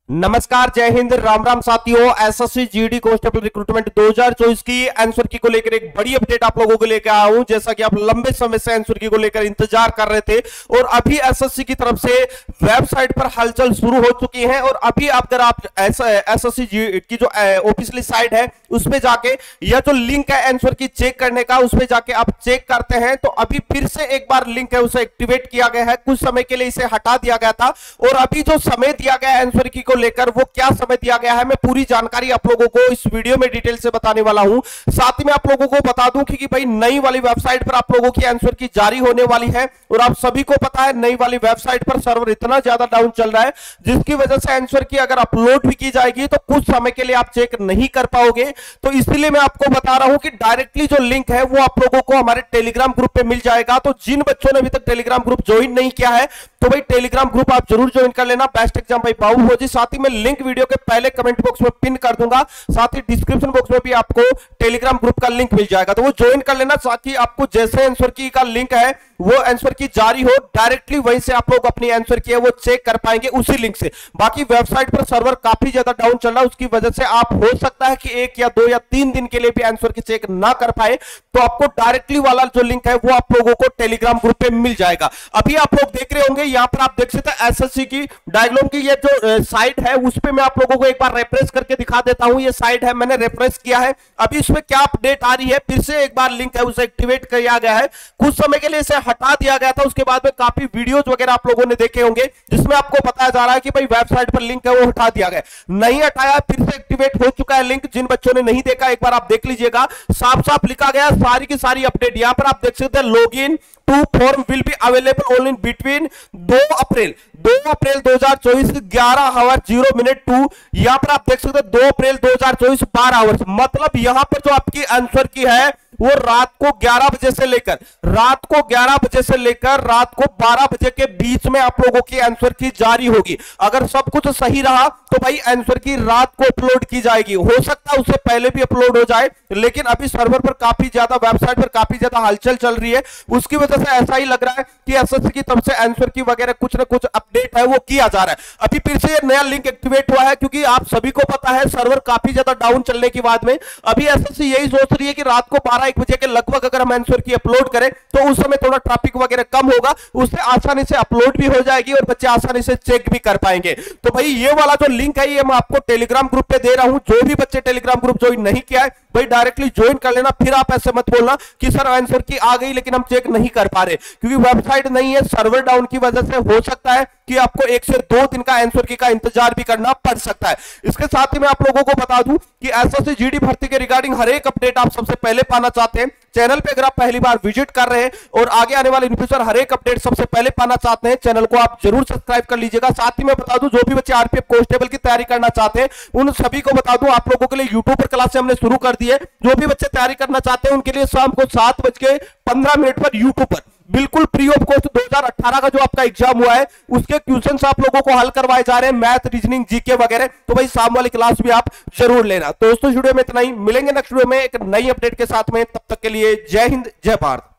नमस्कार, जय हिंद, राम राम साथियों। एसएससी जीडी कांस्टेबल रिक्रूटमेंट 2024 की आंसर की को लेकर एक बड़ी अपडेट आप लोगों को लेकर आया हूं। जैसा कि आप लंबे समय से आंसर की को लेकर इंतजार कर रहे थे और अभी एसएससी की तरफ से वेबसाइट पर हलचल शुरू हो चुकी है। और अभी अगर आप एसएससी की जो ऑफिशियली साइट है उस पर जाके यह जो लिंक है आंसर की चेक करने का, उस पर जाके आप चेक करते हैं तो अभी फिर से एक बार लिंक है उसे एक्टिवेट किया गया है। कुछ समय के लिए इसे हटा दिया गया था और अभी जो समय दिया गया है आंसर की को लेकर वो क्या समय दिया गया है, मैं पूरी जानकारी आप लोगों को इस वीडियो में डिटेल से बताने वाला हूं। साथ ही मैं आप लोगों को बता दूं कि भाई नई वाली वेबसाइट पर आप लोगों की आंसर की जारी होने वाली है और आप सभी को पता है नई वाली वेबसाइट पर सर्वर इतना ज्यादा डाउन चल रहा है जिसकी वजह से आंसर की अगर अपलोड भी की जाएगी तो कुछ समय के लिए आप चेक नहीं कर पाओगे। तो इसलिए मैं आपको बता रहा हूं कि डायरेक्टली जो लिंक है वो आप लोगों को हमारे टेलीग्राम ग्रुप पे मिल जाएगा। तो जिन बच्चों ने अभी तक टेलीग्राम ग्रुप ज्वाइन नहीं किया है तो भाई टेलीग्राम ग्रुप आप जरूर ज्वाइन कर लेना। बेस्ट एग्जाम भाई बाबू हो जी। साथ ही मैं लिंक वीडियो के पहले कमेंट बॉक्स में पिन कर दूंगा, साथ ही डिस्क्रिप्शन बॉक्स में भी आपको टेलीग्राम ग्रुप का लिंक मिल जाएगा, तो वो ज्वाइन कर लेना। ताकि आपको जैसे आंसर की का लिंक है वो आंसर की जारी हो डायरेक्टली वहीं से आप लोग अपनी आंसर की है वो चेक कर पाएंगे उसी लिंक से। बाकी वेबसाइट पर सर्वर काफी ज्यादा डाउन चल रहा है, उसकी वजह से आप हो सकता है कि 1 या 2 या 3 दिन के लिए भी आंसर की चेक ना कर पाए, तो आपको डायरेक्टली वाला जो लिंक है वो आप लोगों को टेलीग्राम ग्रुप पे मिल जाएगा। अभी आप लोग देख रहे होंगे यहां पर आप देख सकते हैं एसएससी की डायग्नोम की ये जो साइट है उस पे मैं आप लोगों को एक बार रिफ्रेश करके दिखा देता हूं। ये साइट है, मैंने रिफ्रेश किया है, अभी इसमें क्या अपडेट आ रही है, फिर से एक बार लिंक है उसे एक्टिवेट किया गया है। कुछ समय के लिए इसे हटा दिया गया था, उसके बाद में काफी वीडियोस वगैरह आप लोगों ने देखे होंगे जिसमें आपको बताया जा रहा है कि भाई वेबसाइट पर लिंक है वो हटा दिया गया, नहीं हटाया, फिर से एक्टिवेट हो चुका है लिंक। जिन बच्चों ने नहीं देखा एक बार आप देख लीजिएगा, साफ साफ लिखा गया सारी की सारी अपडेट। यहां पर आप देख सकते हैं login to form will be available only between 2 April 2024 11:0 2। यहां पर आप देख सकते हैं 2 अप्रैल 2024 12 आवर्स, मतलब यहां पर जो आपकी आंसर की है वो रात को 11 बजे से लेकर रात को 12 बजे के बीच में आप लोगों की आंसर की जारी होगी। अगर सब कुछ सही रहा तो भाई आंसर की रात को अपलोड की जाएगी, हो सकता है उससे पहले भी अपलोड हो जाए, लेकिन अभी सर्वर पर काफी ज्यादा वेबसाइट पर काफी ज्यादा हलचल चल रही है, उसकी वजह से ऐसा ही लग रहा है कि एसएससी की तरफ से आंसर की वगैरह कुछ ना कुछ अपडेट है वो किया जा रहा है। अभी फिर से नया लिंक एक्टिवेट हुआ है क्योंकि आप सभी को पता है सर्वर काफी ज्यादा डाउन चलने के बाद में अभी एसएससी यही सोच रही है कि रात को 12-1 बजे के लगभग अगर हम आंसर की अपलोड करें तो उस समय थोड़ा ट्रैफिक वगैरह कम होगा, उससे आसानी से अपलोड भी हो जाएगी और बच्चे आसानी से चेक भी कर पाएंगे। तो भाई ये वाला जो लिंक है ये मैं आपको टेलीग्राम ग्रुप पे दे रहा हूं। जो भी बच्चे टेलीग्राम ग्रुप ज्वाइन नहीं किया है भाई डायरेक्टली ज्वाइन कर लेना। फिर आप ऐसे मत बोलना कि सर आंसर की आ गई लेकिन हम चेक नहीं कर पा रहे, क्योंकि वेबसाइट नहीं है, सर्वर डाउन की वजह से हो सकता है कि आपको 1 से 2 दिन का आंसर की का इंतजार भी करना पड़ सकता है। इसके साथ ही मैं आप लोगों को बता दूं कि एसएससी जीडी भर्ती के रिगार्डिंग हर एक अपडेट आप सबसे पहले पाना चाहते हैं, चैनल पे अगर आप पहली बार विजिट कर रहे हैं और आगे आने वाले इन फ्यूचर हर एक अपडेट सबसे पहले पाना चाहते हैं, चैनल को आप जरूर सब्सक्राइब कर लीजिएगा। साथ ही मैं बता दूं जो भी बच्चे आरपीएफ कांस्टेबल की तैयारी करना चाहते हैं उन सभी को बता दूं आप लोगों के लिए यूट्यूब पर क्लासें हमने शुरू कर दी है। जो भी बच्चे तैयारी करना चाहते हैं उनके लिए शाम को 7:15 पर यूट्यूब पर बिल्कुल फ्री ऑफ कॉस्ट 2018 का जो आपका एग्जाम हुआ है उसके क्वेश्चंस आप लोगों को हल करवाए जा रहे हैं, मैथ, रीजनिंग, जीके वगैरह। तो भाई शाम वाली क्लास भी आप जरूर लेना। तो दोस्तों वीडियो में इतना ही, मिलेंगे नेक्स्ट वीडियो में एक नई अपडेट के साथ में, तब तक के लिए जय हिंद, जय भारत।